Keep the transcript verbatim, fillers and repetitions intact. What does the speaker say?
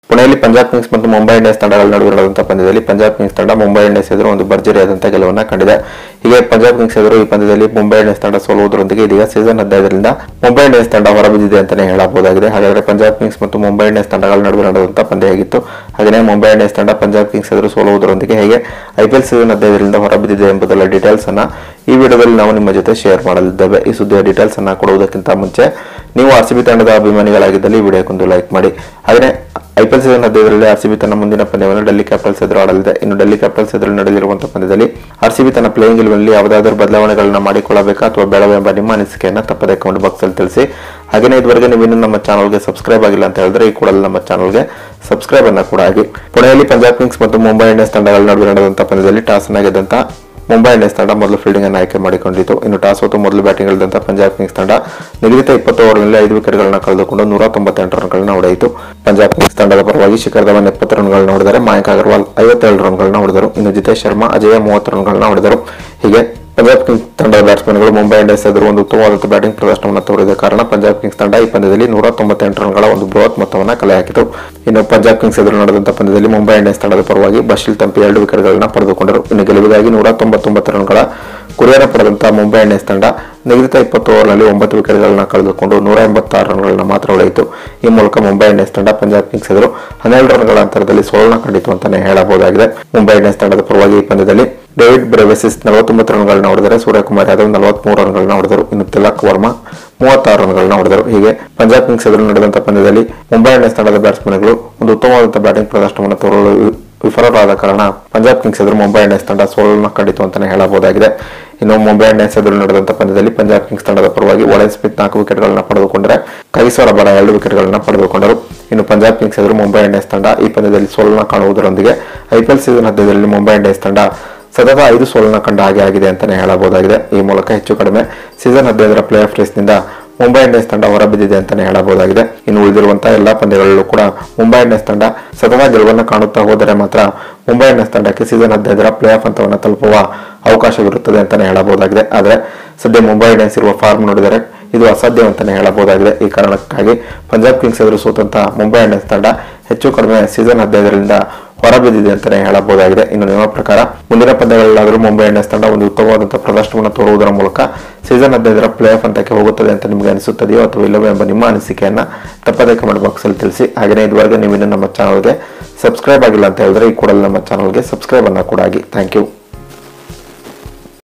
ಪುಣೆಯಲ್ಲಿ ಪಂಜಾಬ್ ಕಿಂಗ್ಸ್ ಮತ್ತು ಮುಂಬೈ ಇಂಡಿಯನ್ಸ್ ತಂಡಗಳ ನಡುವೆ ನಡೆದಂತಹ ಪಂದ್ಯದಲ್ಲಿ ಪಂಜಾಬ್ ಕಿಂಗ್ಸ್ ತಂಡ ಮುಂಬೈ ಇಂಡಿಯನ್ಸ್ ಎದುರು ಒಂದು ಭರ್ಜರಿಯಾದಂತಹ ಗೆಲುವನ್ನು ಕಂಡಿದೆ. ಹೀಗೆ ಪಂಜಾಬ್ ಕಿಂಗ್ಸ್ ಎದುರು ಈ ಪಂದ್ಯದಲ್ಲಿ ಮುಂಬೈ ಇಂಡಿಯನ್ಸ್ ತಂಡ ಸೋಲುವುದರೊಂದಿಗೆ ಇದೀಗ ಸೀಸನ್ ಹದಿನೈದರಿಂದ ಮುಂಬೈ ಇಂಡಿಯನ್ಸ್ ತಂಡ ಹೊರಬಿದ್ದಿದೆ ಅಂತಾನೆ ಹೇಳಬಹುದಾಗಿದೆ. ಹಾಗಾದರೆ ಪಂಜಾಬ್ ಕಿಂಗ್ಸ್ ಮತ್ತು ಮುಂಬೈ ಇಂಡಿಯನ್ಸ್ ತಂಡಗಳ ನಡುವೆ ನಡೆದಂತಹ ಪಂದ್ಯ ಆಗಿತ್ತು. ಹಾಗೆಯೇ ಮುಂಬೈ ಇಂಡಿಯನ್ಸ್ ತಂಡ ಪಂಜಾಬ್ ಕಿಂಗ್ಸ್ ಎದುರು ಸೋಲುವುದರೊಂದಿಗೆ ಹೇಗೆ ಐಪಿಎಲ್ ಸೀಸನ್ ಹದಿನೈದರಿಂದ ಹೊರಬಿದ್ದಿದೆ ಎಂಬುದರ ಡೀಟೇಲ್ಸ್ ಅನ್ನ ಈ ವಿಡಿಯೋದಲ್ಲಿ ನಾವು ನಿಮ್ಮ ಜೊತೆ ಶೇರ್ ಮಾಡಲಿದ್ದೇವೆ. ಈ ಸುದ್ದಿಯ ಡೀಟೇಲ್ಸ್ ಅನ್ನ ಕೊಡುವುದಕ್ಕಿಂತ ಮುಂಚೆ ನೀವು ಆರ್ಸಿಬಿ ತಂಡದ ಅಭಿಮಾನಿಗಳಾಗಿದ್ದಲ್ಲಿ ಈ ವಿಡಿಯೋಕ್ಕೊಂದು ಲೈಕ್ ಮಾಡಿ. ಹಾಗೆ ಐಪಿಎಲ್ ಸೀಸನ್ ಹದಿನೈದರಲ್ಲಿ ಆರ್ಸಿಬಿ ತನ್ನ ಮುಂದಿನ ಪಂದ್ಯವನ್ನು ಡೆಲ್ಲಿ ಕ್ಯಾಪಿಟಲ್ಸ್ ಎದುರು ಆಡಲಿದೆ. ಇನ್ನು ಡೆಲ್ಲಿ ಕ್ಯಾಪಿಟಲ್ಸ್ ಎದುರು ನಡೆಯಲಿರುವಂತಹ ಪಂದ್ಯದಲ್ಲಿ ಆರ್ಸಿಬಿ ತನ್ನ ಪ್ಲೇಯಿಂಗ್ ಇಲೆವೆನ್ನಲ್ಲಿ ಯಾವುದಾದರೂ ಬದಲಾವಣೆಗಳನ್ನು ಮಾಡಿಕೊಳ್ಳಬೇಕಾ ಅಥವಾ ಬೇಡವೇ ಎಂಬ ನಿಮ್ಮ ಅನಿಸಿಕೆಯನ್ನು ತಪ್ಪದೆ ಕಮೆಂಟ್ ಬಾಕ್ಸ್ ಅಲ್ಲಿ ತಿಳಿಸಿ. ಹಾಗೆಯೇ ಇದುವರೆಗೆ ನೀವು ಇನ್ನೂ ನಮ್ಮ ಚಾನಲ್ಗೆ ಸಬ್ಸ್ಕ್ರೈಬ್ ಆಗಿಲ್ಲ ಅಂತ ಹೇಳಿದ್ರೆ ಈ ಕೂಡಲೇ ನಮ್ಮ ಚಾನಲ್ಗೆ ಸಬ್ಸ್ಕ್ರೈಬ್ ಅನ್ನ ಕೂಡ ಆಗಿ. ಪುಣೆಯಲ್ಲಿ ಪಂಜಾಬ್ ಕಿಂಗ್ಸ್ ಮತ್ತು ಮುಂಬೈ ಇಂಡಿಯನ್ಸ್ ತಂಡಗಳ ನಡುವೆ ನಡೆದಂತಹ ಪಂದ್ಯದಲ್ಲಿ ಟಾಸ್ ಅನ್ನ ಗೆದ್ದಂತ ಮುಂಬೈ ಇಂಡಿಯನ್ಸ್ ತಂಡ ಮೊದಲು ಫೀಲ್ಡಿಂಗ್ ಅನ್ನು ಆಯ್ಕೆ ಮಾಡಿಕೊಂಡಿತು. ಇನ್ನು ಟಾಸ್ ಹೊತ್ತು ಮೊದಲು ಬ್ಯಾಟಿಂಗ್ ಇಳಿದಂತಹ ಪಂಜಾಬ್ ಕಿಂಗ್ಸ್ ತಂಡ ನಿಗದಿತ ಇಪ್ಪತ್ತು ಓವರ್ನಲ್ಲಿ ಐದು ವಿಕೆಟ್ಗಳನ್ನು ಕಳೆದುಕೊಂಡು ನೂರ ತೊಂಬತ್ತೆಂಟು ರನ್ಗಳನ್ನು ಹೊಡೆಯಿತು. ಪಂಜಾಬ್ ಕಿಂಗ್ಸ್ ತಂಡದ ಪರವಾಗಿ ಶಿಖರ್ ಧವನ್ ಎಪ್ಪತ್ತು ರನ್ಗಳನ್ನು ಹೊಡೆದರೆ ಮಯಾಂಕ್ ಅಗರ್ವಾಲ್ ಐವತ್ತೇಳು ರನ್ಗಳನ್ನು ಹೊಡೆದರು. ಇನ್ನು ಜಿತೇಶ್ ಶರ್ಮಾ ಅಜಯ ಮೂವತ್ತು ರನ್ಗಳನ್ನು ಹೊಡೆದರು. ಹೀಗೆ ಪಂಜಾಬ್ ಕಿಂಗ್ಸ್ ತಂಡದ ಬ್ಯಾಟ್ಸ್ಮನ್ಗಳು ಮುಂಬೈ ಇಂಡಿಯನ್ಸ್ ಎದುರು ಒಂದು ಉತ್ತಮವಾದ ಬ್ಯಾಟಿಂಗ್ ಪ್ರದರ್ಶನವನ್ನು ತೋರಿದ ಕಾರಣ ಪಂಜಾಬ್ ಕಿಂಗ್ಸ್ ತಂಡ ಈ ಪಂದ್ಯದಲ್ಲಿ ನೂರ ತೊಂಬತ್ತೆಂಟು ರನ್ಗಳ ಒಂದು ಬೃಹತ್ ಮೊತ್ತವನ್ನು ಕಲೆ ಹಾಕಿತು. ಇನ್ನು ಪಂಜಾಬ್ ಕಿಂಗ್ಸ್ ಎದುರು ನಡೆದಂತಹ ಪಂದ್ಯದಲ್ಲಿ ಮುಂಬೈ ಇಂಡಿಯನ್ಸ್ ತಂಡದ ಪರವಾಗಿ ಬಶೀಲ್ ತಂಪಿ ಎರಡು ವಿಕೆಟ್ಗಳನ್ನು ಪಡೆದುಕೊಂಡರು. ಇನ್ನು ಗೆಲುವಿಗಾಗಿ ನೂರ ತೊಂಬತ್ತೊಂಬತ್ತು ರನ್ಗಳ ಗುರಿಯನ್ನು ಪಡೆದಂತಹ ಮುಂಬೈ ಇಂಡಿಯನ್ಸ್ ತಂಡ ನಿಗದಿತ ಇಪ್ಪತ್ತು ಓವರ್ನಲ್ಲಿ ಒಂಬತ್ತು ವಿಕೆಟ್ಗಳನ್ನು ಕಳೆದುಕೊಂಡು ನೂರ ಎಂಬತ್ತಾರು ರನ್ಗಳನ್ನು ಮಾತ್ರ ಹೊಡೆಯಿತು. ಈ ಮೂಲಕ ಮುಂಬೈ ಇಂಡಿಯನ್ಸ್ ತಂಡ ಪಂಜಾಬ್ ಕಿಂಗ್ಸ್ ಎದುರು ಹನ್ನೆರಡು ರನ್ಗಳ ಅಂತರದಲ್ಲಿ ಸೋಲನ್ನು ಕಂಡಿತು ಅಂತಾನೆ ಹೇಳಬಹುದಾಗಿದೆ. ಮುಂಬೈ ಇಂಡಿಯನ್ಸ್ ತಂಡದ ಪರವಾಗಿ ಈ ಪಂದ್ಯದಲ್ಲಿ ಡೇವಿಡ್ ಬ್ರೆವೆಸಿಸ್ ನಲವತ್ತೊಂಬತ್ತು ರನ್ಗಳನ್ನು ಹೊಡೆದರೆ ಸೂರ್ಯಕುಮಾರ್ ಯಾದವ್ ನಲವತ್ಮೂರು ರನ್ಗಳನ್ನು ಹೊಡೆದರು. ಇನ್ನು ತಿಲಕ್ ವರ್ಮಾ ಮೂವತ್ತಾರು ರನ್ಗಳನ್ನು ಹೊಡೆದರು. ಹೀಗೆ ಪಂಜಾಬ್ ಕಿಂಗ್ಸ್ ಎದುರು ನಡೆದಂತಹ ಪಂದ್ಯದಲ್ಲಿ ಮುಂಬೈ ಇಂಡಿಯನ್ಸ್ ತಂಡದ ಬ್ಯಾಟ್ಸ್ಮನ್ಗಳು ಒಂದು ಉತ್ತಮವಾದಂತಹ ಬ್ಯಾಟಿಂಗ್ ಪ್ರದರ್ಶನವನ್ನು ತೋರಲು ವಿಫಲರಾದ ಕಾರಣ ಪಂಜಾಬ್ ಕಿಂಗ್ಸ್ ಎದುರು ಮುಂಬೈ ಇಂಡಿಯನ್ಸ್ ತಂಡ ಸೋಲನ್ನು ಕಂಡಿತು ಅಂತಾನೆ ಹೇಳಬಹುದಾಗಿದೆ. ಇನ್ನು ಮುಂಬೈ ಇಂಡಿಯನ್ಸ್ ಎದುರು ನಡೆದಂತಹ ಪಂದ್ಯದಲ್ಲಿ ಪಂಜಾಬ್ ಕಿಂಗ್ಸ್ ತಂಡದ ಪರವಾಗಿ ವಾರೆನ್ ಸ್ಮಿತ್ ನಾಲ್ಕು ವಿಕೆಟ್ಗಳನ್ನು ಪಡೆದುಕೊಂಡರೆ ಕೈಸೋ ರಬಾಡ ಎರಡು ವಿಕೆಟ್ಗಳನ್ನು ಪಡೆದುಕೊಂಡರು. ಇನ್ನು ಪಂಜಾಬ್ ಕಿಂಗ್ಸ್ ಎದುರು ಮುಂಬೈ ಇಂಡಿಯನ್ಸ್ ತಂಡ ಈ ಪಂದ್ಯದಲ್ಲಿ ಸೋಲನ್ನು ಕಾಣುವುದರೊಂದಿಗೆ ಐಪಿಎಲ್ ಸೀಸನ್ ಹದಿನೈದರಲ್ಲಿ ಮುಂಬೈ ಇಂಡಿಯನ್ಸ್ ತಂಡ ಸತತ ಐದು ಸೋಲನ್ನು ಕಂಡ ಹಾಗೆ ಆಗಿದೆ ಅಂತಾನೆ ಹೇಳಬಹುದಾಗಿದೆ. ಈ ಮೂಲಕ ಹೆಚ್ಚು ಕಡಿಮೆ ಸೀಸನ್ ಹದಿನೈದರ ಪ್ಲೇ ಆಫ್ ರೇಸ್ನಿಂದ ಮುಂಬೈ ಇಂಡಿಯನ್ಸ್ ತಂಡ ಹೊರಬಿದ್ದಿದೆ ಅಂತಾನೆ ಹೇಳಬಹುದಾಗಿದೆ. ಇನ್ನು ಉಳಿದಿರುವಂತಹ ಎಲ್ಲಾ ಪಂದ್ಯಗಳಲ್ಲೂ ಕೂಡ ಮುಂಬೈ ಇಂಡಿಯನ್ಸ್ ತಂಡ ಸತತ ಗೆಲುವನ್ನು ಕಾಣುತ್ತಾ ಹೋದರೆ ಮಾತ್ರ ಮುಂಬೈ ಇಂಡಿಯನ್ಸ್ ತಂಡಕ್ಕೆ ಸೀಸನ್ ಹದಿನೈದರ ಪ್ಲೇ ಆಫ್ ಹಂತವನ್ನು ತಲುಪುವ ಅವಕಾಶವಿರುತ್ತದೆ ಅಂತಾನೆ ಹೇಳಬಹುದಾಗಿದೆ. ಆದರೆ ಸದ್ಯ ಮುಂಬೈ ಇಂಡಿಯನ್ಸ್ ಇರುವ ಫಾರ್ಮ್ ನೋಡಿದರೆ ಇದು ಅಸಾಧ್ಯ ಅಂತಾನೆ ಹೇಳಬಹುದಾಗಿದೆ. ಈ ಕಾರಣಕ್ಕಾಗಿ ಪಂಜಾಬ್ ಕಿಂಗ್ಸ್ ಎದುರು ಸೋತಂತಹ ಮುಂಬೈ ಇಂಡಿಯನ್ಸ್ ತಂಡ ಹೆಚ್ಚು ಕಡಿಮೆ ಸೀಸನ್ ಹದಿನೈದರಿಂದ ಹೊರಬಿದ್ದಿದೆ ಅಂತಾನೆ ಹೇಳಬಹುದಾಗಿದೆ. ಇನ್ನು ನಿಮ್ಮ ಪ್ರಕಾರ ಮುಂದಿನ ಪಂದ್ಯಗಳಲ್ಲಾದರೂ ಮುಂಬೈ ಇಂಡಿಯನ್ಸ್ ತಂಡ ಒಂದು ಉತ್ತಮವಾದಂತಹ ಪ್ರದರ್ಶನವನ್ನು ತೋರುವುದರ ಮೂಲಕ ಸೀಸನ್ ಹದಿನೈದರ ಪ್ಲೇ ಆಫ್ ಹಂತಕ್ಕೆ ಹೋಗುತ್ತದೆ ಅಂತ ನಿಮಗೆ ಅನಿಸುತ್ತದೆಯೋ ಅಥವಾ ಇಲ್ಲವೋ ಎಂಬ ನಿಮ್ಮ ಅನಿಸಿಕೆಯನ್ನ ತಪ್ಪದೇ ಕಮೆಂಟ್ ಬಾಕ್ಸ್ ಅಲ್ಲಿ ತಿಳಿಸಿ. ಹಾಗೆಯೇ ಇದುವರೆಗೆ ನೀವು ನಮ್ಮ ಚಾನಲ್ಗೆ ಸಬ್ಸ್ಕ್ರೈಬ್ ಆಗಿಲ್ಲ ಅಂತ ಹೇಳಿದ್ರೆ ಈ ಕೂಡಲೇ ನಮ್ಮ ಚಾನಲ್ಗೆ ಸಬ್ಸ್ಕ್ರೈಬ್ ಅನ್ನ ಕೂಡ ಆಗಿ. Thank you.